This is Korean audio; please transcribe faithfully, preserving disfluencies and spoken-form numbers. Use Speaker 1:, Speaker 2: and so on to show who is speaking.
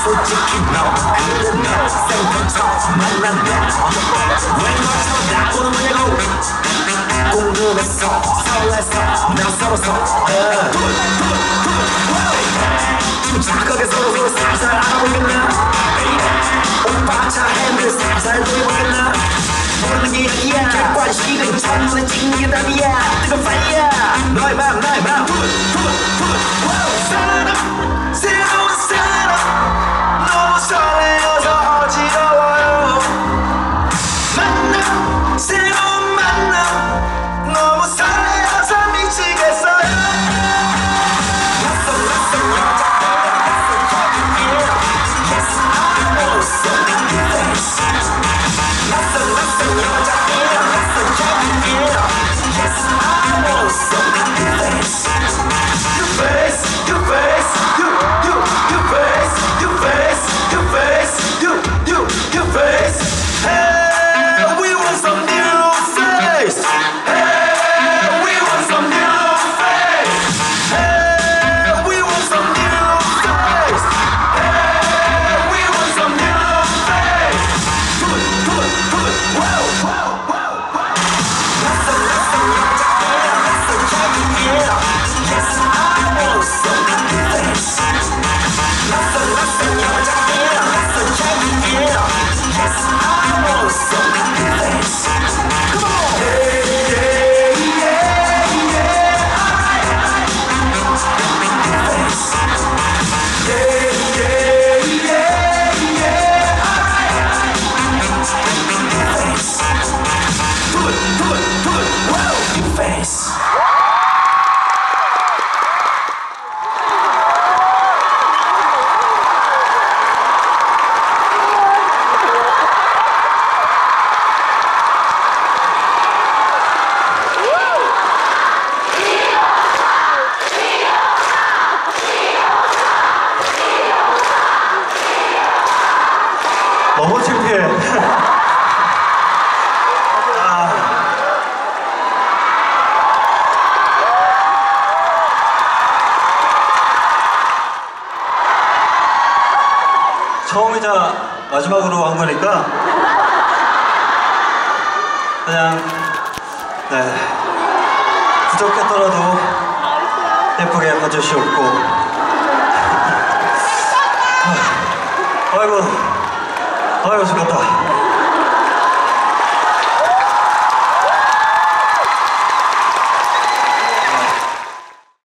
Speaker 1: 솔직히 너 그래 너 생각처럼 만난다 왜 널 쳐다보는 거냐고 궁금했어 설렜어 나 서로서 착하게 서로서로 살살 알아보겠나 오빠 차 핸들 살살 돌려보겠나 모르는 게 아니야 객관식은 첫눈에 찍는 게 답이야 뜨거운 파이야 너의 맘 나의 맘 사람 새로운 사람 너무 설레어서 어지러워요 만남 새로운 만남 너무 설레어서 미치겠어요 낯선 낯선 여자애가 Yes I know something you face 낯선 낯선 여자애가 낯선 여자애가 Yes I know something you face You face You face You You You face You face You face You You You face Hey we want some new face Hey we want some new face Hey we want some new face Hey we want some new face Do it Do it Do it Whoa Whoa Whoa Whoa 낯선 낯선 여자애야 낯선 여자애야 Yes I know something you face 낯선 낯선 여자애야 낯선 여자애야 Yes I know something you face Come on Yeah yeah yeah yeah Alright alright something you face Yeah yeah yeah yeah Alright alright something you face Do it Do it Do it Whoa You face
Speaker 2: 너무 창피해. 아. 처음이자 마지막으로 한 거니까 그냥 네 부족했더라도 예쁘게 봐주시옵고 아이고 아이고 죽겠다.